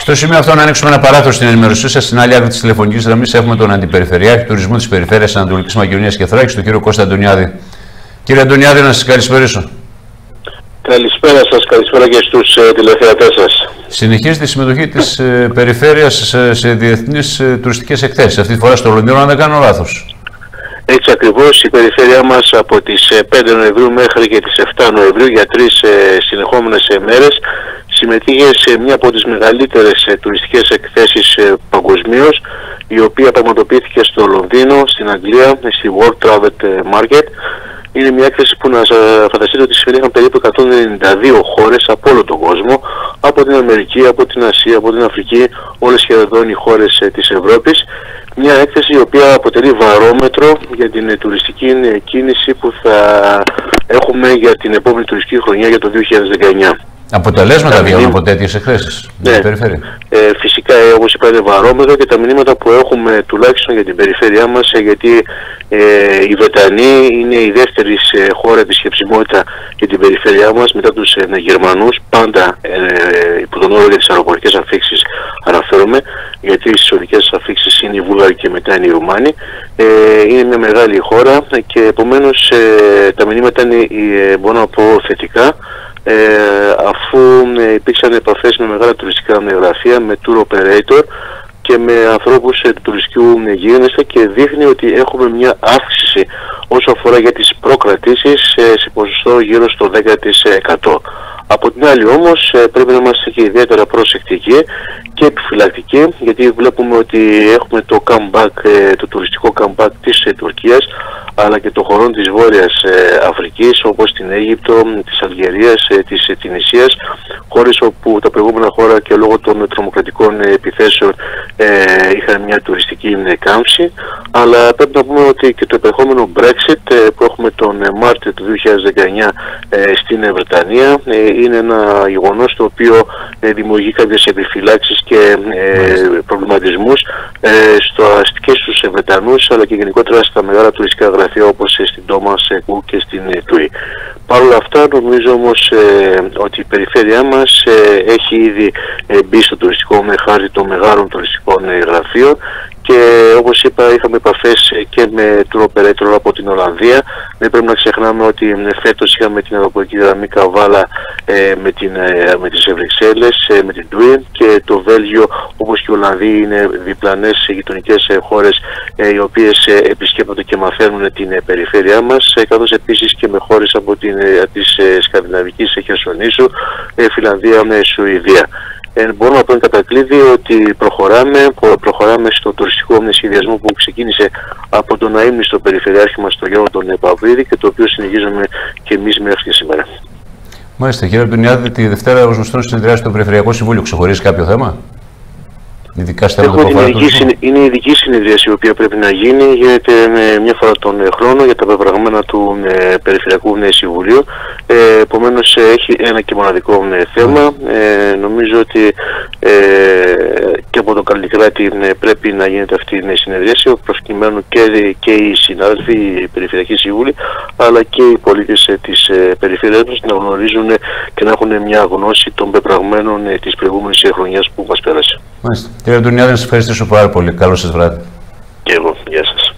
Στο σημείο αυτό, να ανοίξουμε ένα παράθυρο στην ενημέρωσή σας. Στην άλλη άκρη της τηλεφωνικής γραμμής έχουμε τον Αντιπεριφερειάρχη Τουρισμού της Περιφέρειας Ανατολικής Μακεδονίας και Θράκης, τον κύριο Κώστα Αντωνιάδη. Κύριε Αντωνιάδη, να σας καλησπερίσω. Καλησπέρα σας, καλησπέρα και στους τηλεθεατές σας. Συνεχίζεται η συμμετοχή της Περιφέρειας σε διεθνείς τουριστικές εκθέσεις. Αυτή τη φορά στο Λονδίνο, αν δεν κάνω λάθος. Έτσι ακριβώς, η περιφέρειά μας από τις 5 Νοεμβρίου μέχρι και τις 7 Νοεμβρίου για 3 συνεχόμενες μέρες συμμετείχε σε μια από τις μεγαλύτερες τουριστικές εκθέσεις παγκοσμίως, η οποία πραγματοποιήθηκε στο Λονδίνο, στην Αγγλία, στη World Travel Market. Είναι μια έκθεση που να φανταστείτε ότι συμμετείχαν περίπου 192 χώρες από όλο τον κόσμο, από την Αμερική, από την Ασία, από την Αφρική, όλες σχεδόν οι χώρες της Ευρώπης. Μια έκθεση η οποία αποτελεί βαρόμετρο για την τουριστική κίνηση που θα έχουμε για την επόμενη τουριστική χρονιά για το 2019. Αποτελέσματα βγαίνουν από τέτοιες εκθέσεις? Ναι, φυσικά όπως είπα είναι βαρόμετρο και τα μηνύματα που έχουμε τουλάχιστον για την περιφέρειά μας, γιατί η Βρετανοί είναι η δεύτερη χώρα της σκεψιμότητα για την περιφέρειά μας μετά τους Γερμανούς, πάντα υπό τον όρο για τις αεροπορικές αφήξεις αναφέρομαι, γιατί στις οδικές αφήξεις είναι οι Βούλγαροι και μετά είναι οι Ρουμάνοι. Είναι μια μεγάλη χώρα και επομένως τα μηνύματα είναι, μπορώ να πω, θετικά. Αφού υπήρξαν επαφές με μεγάλα τουριστικά γραφεία, με tour operator και με ανθρώπους του τουριστικού γίγνεσθε, και δείχνει ότι έχουμε μια αύξηση όσο αφορά για τις προκρατήσεις σε ποσοστό γύρω στο 10%. Από την άλλη όμως πρέπει να είμαστε και ιδιαίτερα προσεκτικοί και επιφυλακτικοί, γιατί βλέπουμε ότι έχουμε το comeback, το τουριστικό comeback της Τουρκίας, αλλά και των χωρών της Βόρειας Αφρικής, όπως την Αίγυπτο, της Αλγερίας, της Τινησίας, χώρες όπου τα προηγούμενα χώρα και λόγω των τρομοκρατικών επιθέσεων είχαν μια τουριστική κάμψη. Αλλά πρέπει να πούμε ότι και το επερχόμενο Brexit που έχουμε τον Μάρτιο του 2019 στην Βρετανία είναι ένα γεγονός το οποίο δημιουργεί κάποιες επιφυλάξεις και προβληματισμούς και στους Βρετανούς, αλλά και γενικότερα στα μεγάλα τουριστικά γραφεία όπως στην Thomas Cook και στην TUI. Παρ' όλα αυτά νομίζω όμως ότι η περιφέρειά μας έχει ήδη μπει στο τουριστικό χάρτη των μεγάλων τουριστικών γραφείων, και όπως είπα είχαμε επαφές και με tour operator από την Ολλανδία. Δεν πρέπει να ξεχνάμε ότι φέτος είχαμε την αεροπορική γραμμή Καβάλα με τις Βρυξέλλες, με την TUI, και το Βέλγιο όπως και η Ολλανδία είναι διπλανές γειτονικές χώρες οι οποίες επισκέπτονται και μαθαίνουν την περιφέρειά μας, καθώς επίσης και με χώρες από της σκανδιναβικής Χερσονήσου, Φιλανδία, Σουηδία. Μπορούμε να πούμε κατά κλείδι ότι προχωράμε στο τουριστικό σχεδιασμό που ξεκίνησε από τον αείμνηστο περιφερειάρχη μας, τον Γιώργο τον Παυρίδη, και το οποίο συνεχίζουμε και εμείς μέχρι και σήμερα. Μάλιστα. Κύριε Αντωνιάδη, τη Δευτέρα ως γνωστόν συνεδριάζει στο Περιφερειακό Συμβούλιο. Ξεχωρίζει κάποιο θέμα? Ειδικά στα θέματα που αφορά είναι η ειδική συνεδρίαση η οποία πρέπει να γίνει. Γίνεται μια φορά τον χρόνο για τα πεπραγμένα του Περιφερειακού Συμβουλίου. Επομένως έχει ένα και μοναδικό θέμα. Νομίζω ότι και από τον Καλλικράτη πρέπει να γίνεται αυτή η συνεδρίαση, προκειμένου και οι συνάδελφοι, οι Περιφερειακοί Σύμβουλοι, αλλά και οι πολίτες της περιφέρειας μας να γνωρίζουν και να έχουν μια γνώση των πεπραγμένων της προηγούμενης χρονιάς που μας πέρασε. Μάλιστα. Κύριε Αντωνιάδη, να σας ευχαριστήσω πάρα πολύ. Καλό σας βράδυ. Και εγώ. Γεια σας.